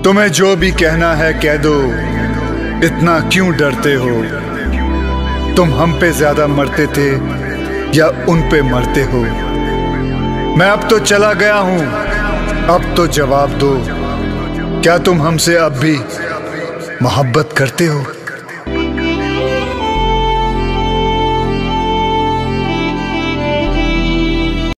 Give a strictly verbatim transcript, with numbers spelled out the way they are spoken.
तुम्हें जो भी कहना है कह दो, इतना क्यों डरते हो? तुम हम पे ज्यादा मरते थे या उन पे मरते हो? मैं अब तो चला गया हूं, अब तो जवाब दो, क्या तुम हमसे अब भी मोहब्बत करते हो?